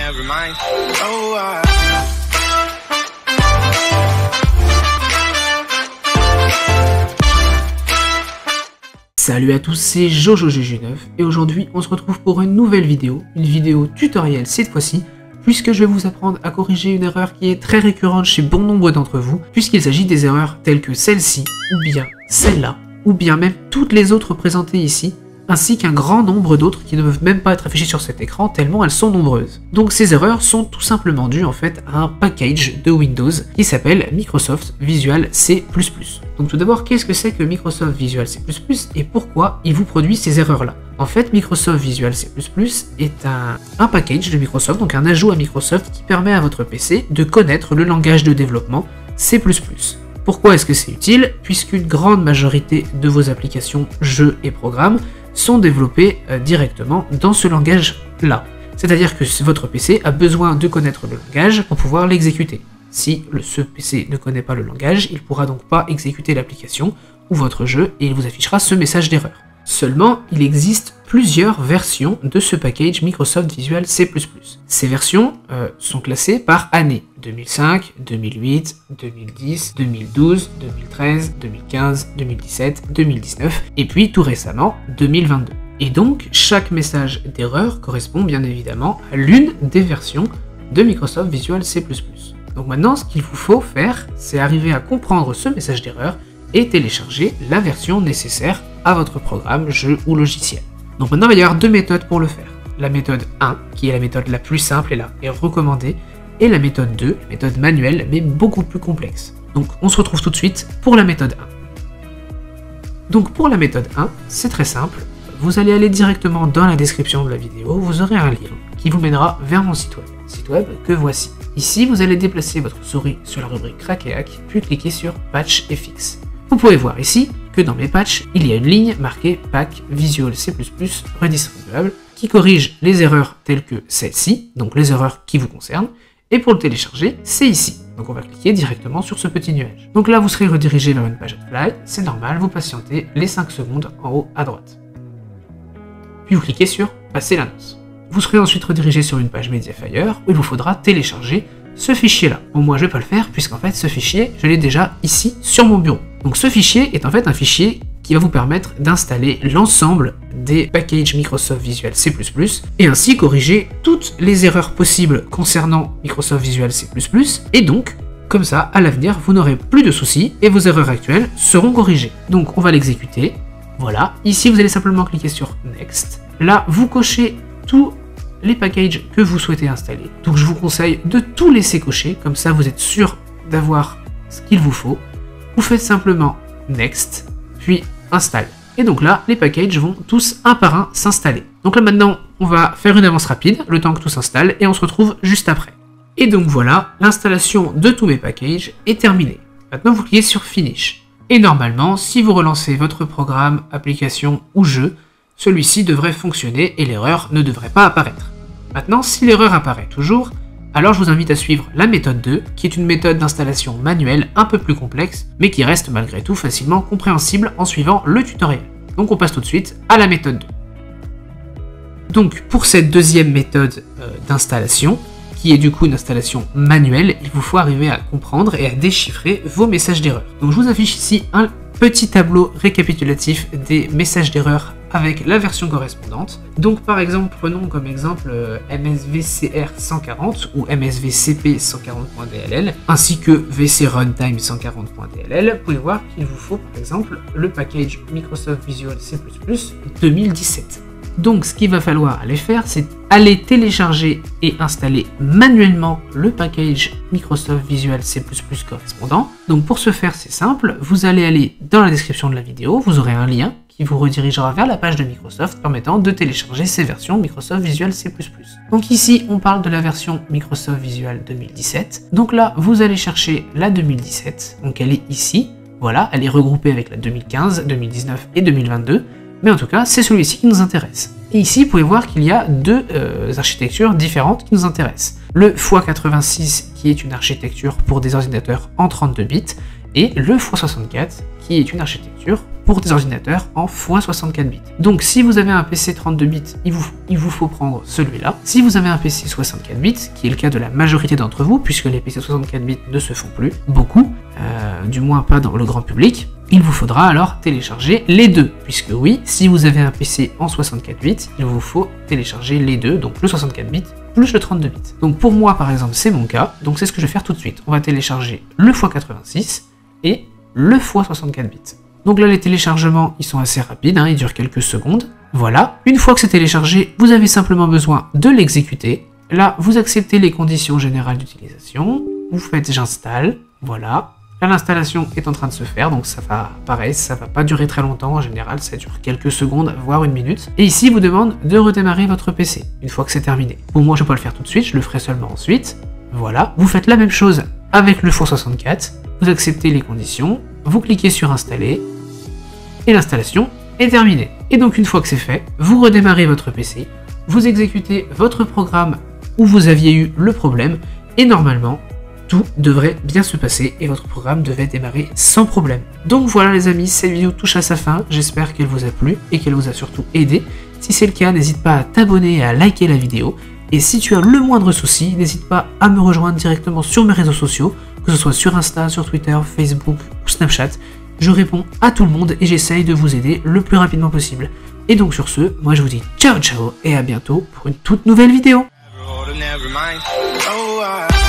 never mind. Oh, Salut à tous, c'est JojoGG9 et aujourd'hui on se retrouve pour une nouvelle vidéo, une vidéo tutoriel cette fois-ci, puisque je vais vous apprendre à corriger une erreur qui est très récurrente chez bon nombre d'entre vous, puisqu'il s'agit des erreurs telles que celle-ci, ou bien celle-là, ou bien même toutes les autres présentées ici, ainsi qu'un grand nombre d'autres qui ne peuvent même pas être affichées sur cet écran tellement elles sont nombreuses. Donc ces erreurs sont tout simplement dues en fait à un package de Windows qui s'appelle Microsoft Visual C++. Donc tout d'abord, qu'est-ce que c'est que Microsoft Visual C++ et pourquoi il vous produit ces erreurs-là? En fait, Microsoft Visual C++ est un package de Microsoft, donc un ajout à Microsoft qui permet à votre PC de connaître le langage de développement C++. Pourquoi est-ce que c'est utile? Puisqu'une grande majorité de vos applications, jeux et programmes sont développés directement dans ce langage-là. C'est-à-dire que votre PC a besoin de connaître le langage pour pouvoir l'exécuter. Si ce PC ne connaît pas le langage, il ne pourra donc pas exécuter l'application ou votre jeu et il vous affichera ce message d'erreur. Seulement, il existe plusieurs versions de ce package Microsoft Visual C++. Ces versions sont classées par année. 2005, 2008, 2010, 2012, 2013, 2015, 2017, 2019 et puis tout récemment 2022. Et donc, chaque message d'erreur correspond bien évidemment à l'une des versions de Microsoft Visual C++. Donc maintenant, ce qu'il vous faut faire, c'est arriver à comprendre ce message d'erreur et télécharger la version nécessaire à votre programme, jeu ou logiciel. Donc maintenant, il va y avoir deux méthodes pour le faire. La méthode 1, qui est la méthode la plus simple et recommandée, et la méthode 2, la méthode manuelle, mais beaucoup plus complexe. Donc on se retrouve tout de suite pour la méthode 1. Donc pour la méthode 1, c'est très simple. Vous allez aller directement dans la description de la vidéo, vous aurez un lien qui vous mènera vers mon site web que voici. Ici, vous allez déplacer votre souris sur la rubrique Crac et Hack, puis cliquer sur Patch et Fix. Vous pouvez voir ici que dans mes patchs, il y a une ligne marquée Pack Visual C++ redistribuable qui corrige les erreurs telles que celle-ci, donc les erreurs qui vous concernent, et pour le télécharger, c'est ici. Donc on va cliquer directement sur ce petit nuage. Donc là, vous serez redirigé vers une page AdFly, c'est normal, vous patientez les 5 secondes en haut à droite. Puis vous cliquez sur Passer l'annonce. Vous serez ensuite redirigé sur une page Mediafire où il vous faudra télécharger ce fichier-là. Bon, moi je vais pas le faire puisqu'en fait ce fichier, je l'ai déjà ici sur mon bureau. Donc ce fichier est en fait un fichier qui va vous permettre d'installer l'ensemble des packages Microsoft Visual C++ et ainsi corriger toutes les erreurs possibles concernant Microsoft Visual C++ et donc, comme ça, à l'avenir, vous n'aurez plus de soucis et vos erreurs actuelles seront corrigées. Donc on va l'exécuter. Voilà, ici vous allez simplement cliquer sur Next. Là, vous cochez tous les packages que vous souhaitez installer. Donc je vous conseille de tout laisser cocher, comme ça vous êtes sûr d'avoir ce qu'il vous faut. Vous faites simplement Next, puis Install. Et donc là, les packages vont tous un par un s'installer. Donc là maintenant, on va faire une avance rapide, le temps que tout s'installe, et on se retrouve juste après. Et donc voilà, l'installation de tous mes packages est terminée. Maintenant vous cliquez sur Finish. Et normalement, si vous relancez votre programme, application ou jeu, celui-ci devrait fonctionner et l'erreur ne devrait pas apparaître. Maintenant, si l'erreur apparaît toujours, alors je vous invite à suivre la méthode 2, qui est une méthode d'installation manuelle un peu plus complexe, mais qui reste malgré tout facilement compréhensible en suivant le tutoriel. Donc on passe tout de suite à la méthode 2. Donc pour cette deuxième méthode d'installation, qui est du coup une installation manuelle, il vous faut arriver à comprendre et à déchiffrer vos messages d'erreur. Donc je vous affiche ici un petit tableau récapitulatif des messages d'erreur avec la version correspondante. Donc par exemple, prenons comme exemple MSVCR 140 ou MSVCP 140.dll ainsi que VC Runtime 140.dll. Vous pouvez voir qu'il vous faut par exemple le package Microsoft Visual C++ 2017. Donc ce qu'il va falloir aller faire, c'est aller télécharger et installer manuellement le package Microsoft Visual C++ correspondant. Donc pour ce faire, c'est simple, vous allez aller dans la description de la vidéo, vous aurez un lien qui vous redirigera vers la page de Microsoft permettant de télécharger ces versions Microsoft Visual C++. Donc ici, on parle de la version Microsoft Visual 2017. Donc là, vous allez chercher la 2017, donc elle est ici. Voilà, elle est regroupée avec la 2015, 2019 et 2022. Mais en tout cas, c'est celui-ci qui nous intéresse. Et ici, vous pouvez voir qu'il y a deux architectures différentes qui nous intéressent. Le x86, qui est une architecture pour des ordinateurs en 32 bits, et le x64 qui est une architecture pour des ordinateurs en x64 bits. Donc si vous avez un PC 32 bits, il vous faut prendre celui-là. Si vous avez un PC 64 bits, qui est le cas de la majorité d'entre vous, puisque les PC 64 bits ne se font plus beaucoup, du moins pas dans le grand public, il vous faudra alors télécharger les deux, puisque oui, si vous avez un PC en 64 bits, il vous faut télécharger les deux, donc le 64 bits plus le 32 bits. Donc pour moi par exemple c'est mon cas, donc c'est ce que je vais faire tout de suite. On va télécharger le x86 et le x64 bits. Donc là les téléchargements ils sont assez rapides, ils durent quelques secondes. Voilà, une fois que c'est téléchargé, vous avez simplement besoin de l'exécuter. Là vous acceptez les conditions générales d'utilisation, vous faites j'installe, voilà. Là l'installation est en train de se faire, donc ça va, pareil, ça va pas durer très longtemps, en général ça dure quelques secondes, voire une minute. Et ici il vous demande de redémarrer votre PC, une fois que c'est terminé. Bon moi je peux pas le faire tout de suite, je le ferai seulement ensuite. Voilà, vous faites la même chose avec le x64, vous acceptez les conditions, vous cliquez sur installer, et l'installation est terminée. Et donc une fois que c'est fait, vous redémarrez votre PC, vous exécutez votre programme où vous aviez eu le problème, et normalement, tout devrait bien se passer et votre programme devait démarrer sans problème. Donc voilà les amis, cette vidéo touche à sa fin, j'espère qu'elle vous a plu et qu'elle vous a surtout aidé. Si c'est le cas, n'hésite pas à t'abonner et à liker la vidéo. Et si tu as le moindre souci, n'hésite pas à me rejoindre directement sur mes réseaux sociaux, que ce soit sur Insta, sur Twitter, Facebook ou Snapchat. Je réponds à tout le monde et j'essaye de vous aider le plus rapidement possible. Et donc sur ce, moi je vous dis ciao ciao et à bientôt pour une toute nouvelle vidéo.